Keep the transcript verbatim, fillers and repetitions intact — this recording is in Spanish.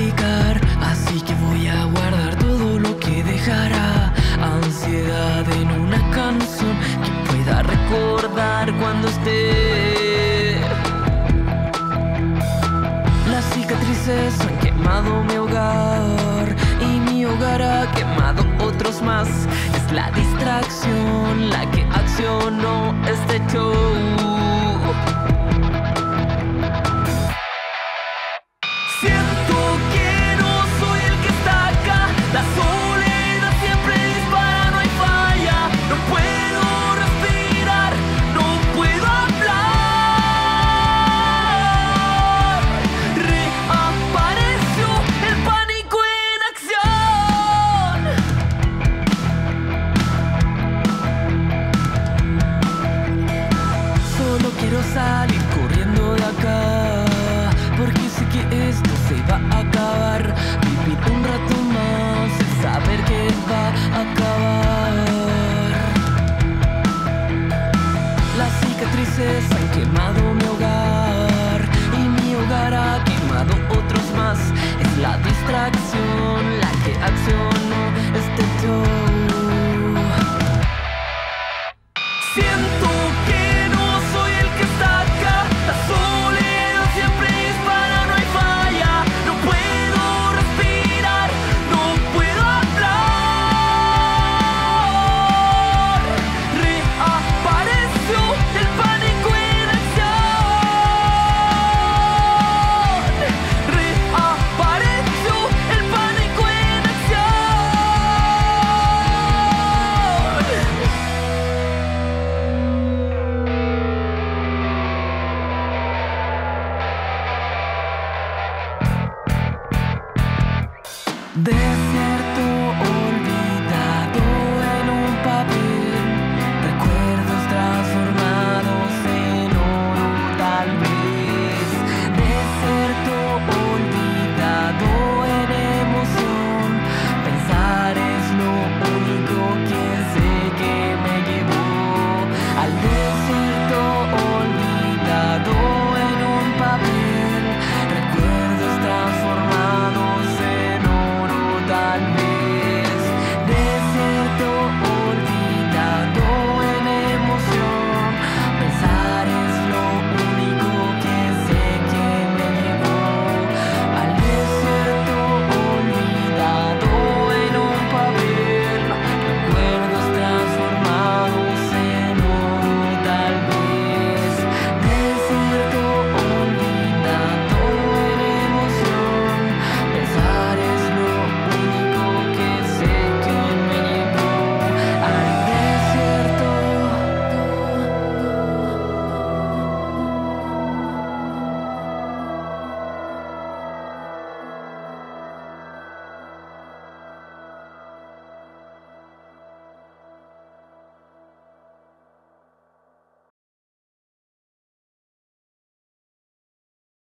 explicar, así que voy a guardar todo lo que dejará ansiedad en una canción que pueda recordar cuando esté. Las cicatrices han quemado mi hogar y mi hogar ha quemado otros más. Es la distracción la que accionó este show. Siento que no soy el que está acá. La soledad siempre dispara, no hay falla. No puedo respirar, no puedo hablar. Reapareció el pánico en acción. Solo quiero salir corriendo de acá, porque sé que esto se va a acabar. Vivir un rato más, el saber que va a acabar.